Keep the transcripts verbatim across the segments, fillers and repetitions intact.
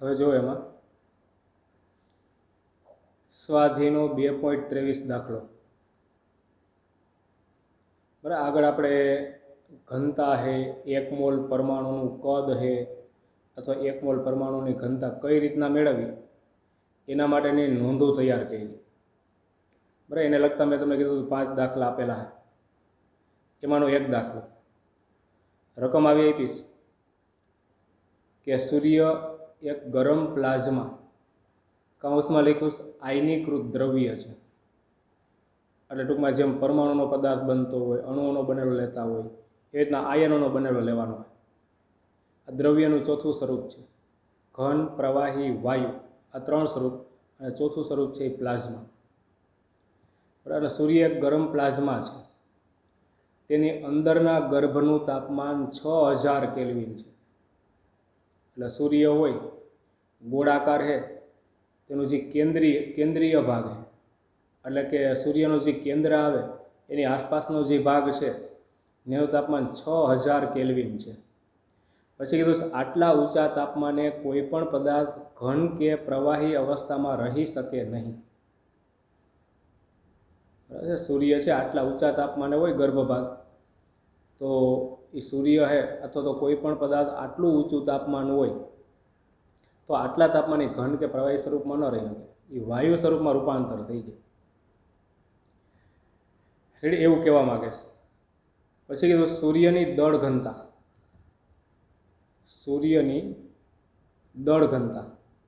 હવે જો એમાં સ્વાધીનો બે પોઈન્ટ ત્રેવીસ દાખલો बराबर। आगळ आपणे घनता है एक मोल परमाणुનું कद है अथवा एक मोल परमाणुની घनता कई રીતના મેળવવી એના માટેની નોંધો તૈયાર કરી। બરાબર, એને લગતા મેં તમને કીધું પાંચ દાખલા આપેલા છે। એમાંનો એક દાખલો રકમ આવી આપીશ કે સૂર્ય એક ગરમ પ્લાઝમા કૌંસમાં લખ્યું આયનીકૃત દ્રવ્ય છે। એટલે ટૂંકમાં જેમ પરમાણુનો પદાર્થ બનતો હોય, અણુઓનો બનેલો લેતા હોય, એ રીતના આયનોનો બનેલો લેવાનો હોય। આ દ્રવ્યનું ચોથું સ્વરૂપ છે ઘન, પ્રવાહી, વાયુ, આ ત્રણ સ્વરૂપ, અને ચોથું સ્વરૂપ છે એ પ્લાઝમા। બરાબર, સૂર્ય એક ગરમ પ્લાઝમા છે, તેની અંદરના ગર્ભનું તાપમાન છ હજાર કેલ્વિન છે। એટલે સૂર્ય હોય ગોળાકાર છે, તેનું જે કેન્દ્રીય કેન્દ્રીય ભાગ છે, એટલે કે સૂર્યનું જે કેન્દ્ર આવે એની આસપાસનો જે ભાગ છે એનું તાપમાન છ હજાર કેલ્વિન છે। પછી કીધું આટલા ઊંચા તાપમાને કોઈ પણ પદાર્થ ઘન કે પ્રવાહી અવસ્થામાં રહી શકે નહીં। બરાબર, સૂર્ય છે આટલા ઊંચા તાપમાને હોય ગર્ભભાગ, તો એ સૂર્ય છે અથવા તો કોઈ પણ પદાર્થ આટલું ઊંચું તાપમાન હોય તો આટલા તાપમાને ઘન કે પ્રવાહી સ્વરૂપમાં ન રહી શકે, એ વાયુ સ્વરૂપમાં રૂપાંતર થઈ જાય। એવું કહેવા માંગે છે। પછી કીધું સૂર્યની દળ ઘનતા, સૂર્યની દળ ઘનતા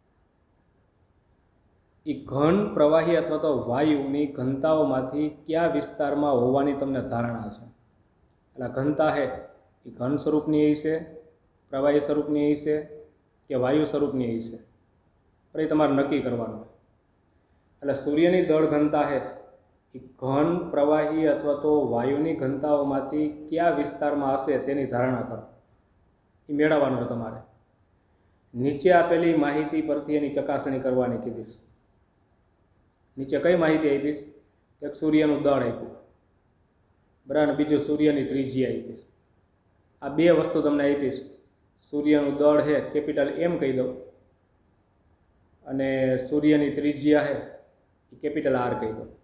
એ ઘન, પ્રવાહી અથવા તો વાયુની ઘનતાઓમાંથી કયા વિસ્તારમાં હોવાની તમને ધારણા છે। એટલે ઘનતા છે એ ઘન સ્વરૂપની હશે, પ્રવાહી સ્વરૂપની હશે કે વાયુ સ્વરૂપની હશે, પણ એ તમારે નક્કી કરવાનું। એટલે સૂર્યની દળ ઘનતા છે એ ઘન, પ્રવાહી અથવા તો વાયુની ઘનતાઓમાંથી કયા વિસ્તારમાં હશે તેની ધારણા કરો, એ મેળવવાનું છે તમારે। નીચે આપેલી માહિતી પરથી એની ચકાસણી કરવાની કીધીશ। નીચે કઈ માહિતી આપીશ? એક સૂર્યનું દળ આપ્યું, બરાબર, બીજું સૂર્યની ત્રિજ્યા આપીશ। આ બે વસ્તુ તમને આપીશ। સૂર્યનું દળ છે કેપિટલ એમ કહી દો, અને સૂર્યની ત્રિજ્યા છે એ કેપિટલ આર કહી દો।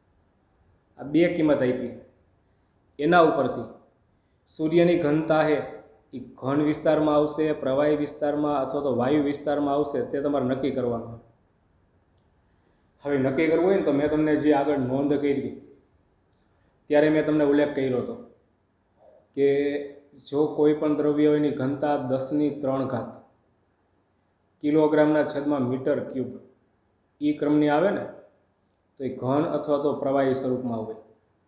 આ બે કિંમત આપી, એના ઉપરથી સૂર્યની ઘનતા છે એ ઘન વિસ્તારમાં આવશે, પ્રવાહી વિસ્તારમાં અથવા તો વાયુ વિસ્તારમાં આવશે, તે તમારે નક્કી કરવાનું। હવે નક્કી કરવું હોય ને તો મેં તમને જે આગળ નોંધ કરી ત્યારે મેં તમને ઉલ્લેખ કર્યો હતો કે જો કોઈ પણ દ્રવ્યની ઘનતા દસની ત્રણ ઘાત કિલોગ્રામના છેદમાં મીટર ક્યુબ એ ક્રમની આવે ને તો એ ઘન અથવા તો પ્રવાહી સ્વરૂપમાં હોય।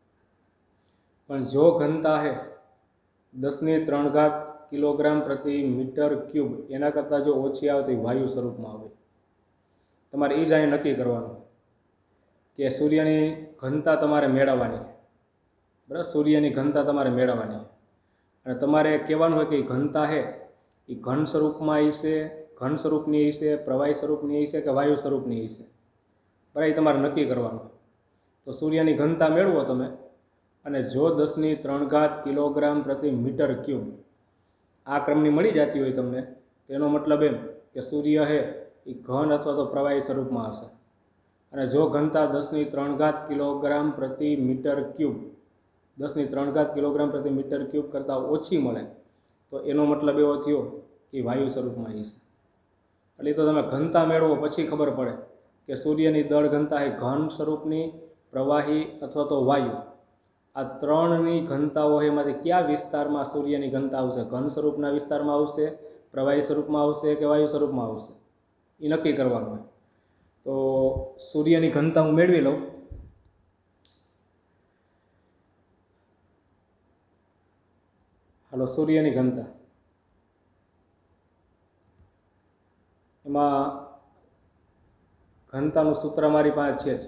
પણ જો ઘનતા છે દસની ત્રણ ઘાત કિલોગ્રામ પ્રતિ મીટર ક્યુબ એના કરતાં જો ઓછી આવે તો એ વાયુ સ્વરૂપમાં આવે। તમારે એ જ અહીં નક્કી કરવાનું કે સૂર્યની ઘનતા તમારે મેળવવાની, બરાબર, સૂર્યની ઘનતા તમારે મેળવવાની, અને તમારે કહેવાનું હોય કે એ ઘનતા છે એ ઘન સ્વરૂપમાં હશે, ઘન સ્વરૂપની હશે, પ્રવાહી સ્વરૂપની હશે કે વાયુ સ્વરૂપની હશે, બરાબર, એ તમારે નક્કી કરવાનું। તો સૂર્યની ઘનતા મેળવો તમે, અને જો દસની ત્રણ ઘાત કિલોગ્રામ પ્રતિ મીટર ક્યુબ આ ક્રમની મળી જતી હોય તમને, તેનો મતલબ એમ કે સૂર્ય છે એ ઘન અથવા તો પ્રવાહી સ્વરૂપમાં હશે। અને જો ઘનતા દસની ત્રણ ઘાત કિલોગ્રામ પ્રતિ મીટર ક્યુબ દસની ત્રણ ઘાત કિલોગ્રામ પ્રતિ મીટર ક્યુબ કરતાં ઓછી મળે તો એનો મતલબ એવો થયો કે વાયુ સ્વરૂપમાં હશે। એટલે તો તમે ઘનતા મેળવો પછી ખબર પડે કે સૂર્યની દળ ઘનતા એ ઘન સ્વરૂપની, પ્રવાહી અથવા તો વાયુ, આ ત્રણની ઘનતાઓ એમાંથી કયા વિસ્તારમાં સૂર્યની ઘનતા આવશે, ઘન સ્વરૂપના વિસ્તારમાં આવશે, પ્રવાહી સ્વરૂપમાં આવશે કે વાયુ સ્વરૂપમાં આવશે, એ નક્કી કરવાનું હોય। તો સૂર્યની ઘનતા હું મેળવી લઉં। હાલો, સૂર્યની ઘનતા એમાં ઘનતાનું સૂત્ર મારી પાસે છે જ,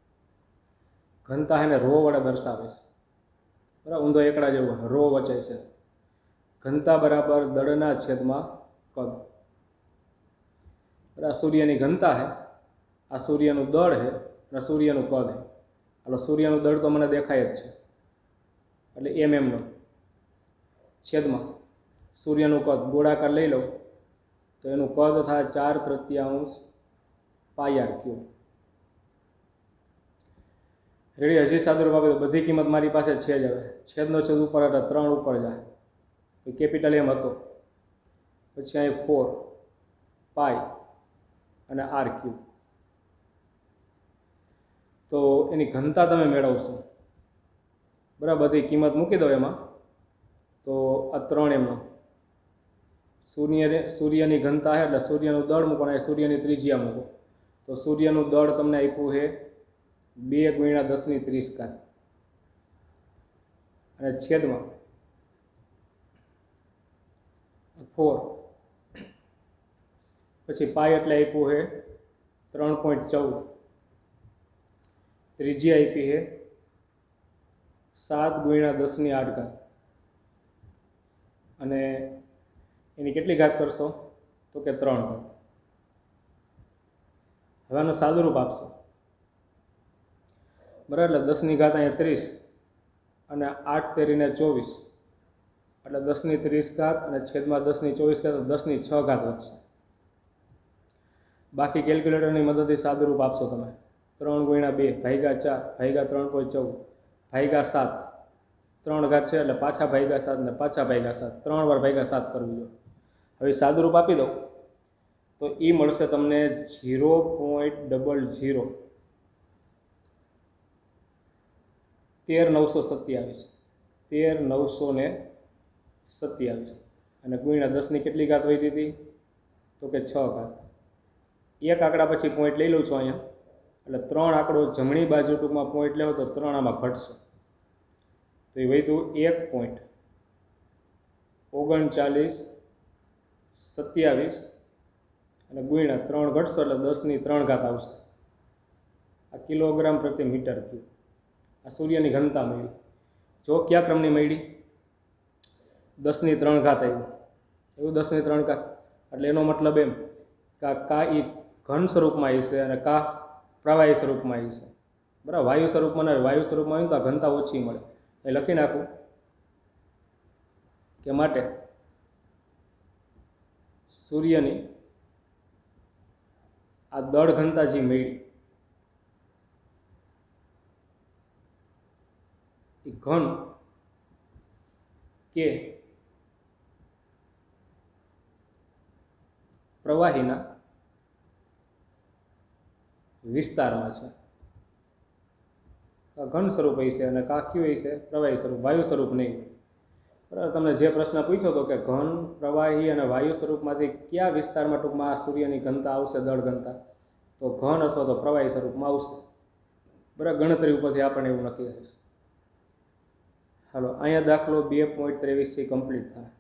ઘનતા એને રો વડે દર્શાવે છે, બરાબર, ઊંધો એકડા જેવું રો વચે છે। ઘનતા બરાબર દળના છેદમાં કદ, બરાબર, સૂર્યની ઘનતા છે, આ સૂર્યનું દળ છે અને સૂર્યનું કદ છે। હાલો, સૂર્યનું દળ તો મને દેખાય જ છે, એટલે એમ એમનો છેદમાં સૂર્યનું કદ ગોળાકાર લઈ લઉં તો એનું કદ થાય ચાર તૃતીયાંશ પાઈ આર ક્યુબ. રેડી, હજી સાદુરૂપ આપી દો. બધી કિંમત મારી પાસે છે જ. હવે છેદનો છેદ ઉપર એટલે ત્રણ ઉપર જાય તો કેપિટલ એમ હતો, પછી અહીં ફોર પાઈ અને આર ક્યુબ. તો એની ઘનતા તમે મેળવશો. બરાબર, બધી કિંમત મૂકી દો એમાં. તો આ ત્રણ એમનો સૂર્ય સૂર્યની ઘનતા છે એટલે સૂર્યનું દળ મૂકો અને સૂર્યની ત્રિજ્યા મૂકો. તો સૂર્યનું દળ તમને આપ્યું છે બે ગુણ્યા દસની ત્રીસ ઘાત અને છેદમાં ફોર, પછી પાઈ એટલે આપ્યું છે ત્રણ પોઈન્ટ ચૌદ, ત્રિજ્યા આપી છે સાત ગુણ્યા દસની આઠ ઘાત અને એની કેટલી ઘાત કરશો તો કે ત્રણ ઘાત. હવે આનું સાદુરૂપ આપશો. બરાબર, એટલે દસની ઘાત અહીંયા ત્રીસ અને આઠ તેરીને ચોવીસ એટલે દસની ત્રીસ ઘાત અને છેદમાં દસની ચોવીસ ઘાત, દસની છ ઘાત વધશે. બાકી કેલ્ક્યુલેટરની મદદથી સાદુરૂપ આપશો તમે. ત્રણ ગુણ્યા બે ભાગ્યા ચાર ભાગ્યા ત્રણ પોઈન્ટ ચૌદ ભાગ્યા સાત, ત્રણ ઘાત છે એટલે પાછા ભાગ્યા સાત ને પાછા ભાગ્યા સાત, ત્રણ વાર ભાગ્યા સાત કરવું જોઈએ. હવે સાદુરૂપ આપી દો તો એ મળશે તમને ઝીરો પોઈન્ટ ડબલ ઝીરો તેર નવસો સત્યાવીસ તેર નવસો ને સત્યાવીસ અને ગુણ્યા દસની કેટલી ઘાત વધી હતી તો કે છ ઘાત. એક આંકડા પછી પોઈન્ટ લઈ લઉં છું અહીંયા, એટલે ત્રણ આંકડો જમણી બાજુ ટૂંકમાં પોઈન્ટ લેવો તો ત્રણ આમાં ઘટશે. તો એ વધ્યું એક પોઈન્ટ ઓગણચાલીસ સત્યાવીસ અને ગુણ્યા ત્રણ ઘટશો એટલે દસની ત્રણ ઘાત આવશે. આ કિલોગ્રામ પ્રતિ મીટર ક્યુબ. આ સૂર્યની ઘનતા મળી. જો કયા ક્રમની મળી? દસની ત્રણ ઘાત આવ્યું. એવું દસની ત્રણ ઘાત એટલે એનો મતલબ એમ કે કા એ ઘન સ્વરૂપમાં આવી છે અને કા પ્રવાહી સ્વરૂપમાં આવી છે. બરાબર, વાયુ સ્વરૂપમાં ના વાયુ સ્વરૂપમાં આવ્યું તો આ ઘનતા ઓછી મળે. એ લખી નાખું કે માટે સૂર્યની આ દળ ઘનતા જે મળી એ ઘન કે પ્રવાહીના વિસ્તારમાં છે. ઘન સ્વરૂપ હોય છે અને કા કયું હોય છે? પ્રવાહી સ્વરૂપ, વાયુ સ્વરૂપ નહીં. બરાબર, તમને જે પ્રશ્ન પૂછ્યો હતો કે ઘન, પ્રવાહી અને વાયુ સ્વરૂપમાંથી કયા વિસ્તારમાં ટૂંકમાં આ સૂર્યની ઘનતા આવશે, દળ ઘનતા, તો ઘન અથવા તો પ્રવાહી સ્વરૂપમાં આવશે. બરાબર, ગણતરી ઉપરથી આપણને એવું નક્કી થશે. હાલો, અહીંયા દાખલો બે પોઈન્ટ ત્રેવીસથી કમ્પ્લીટ થાય.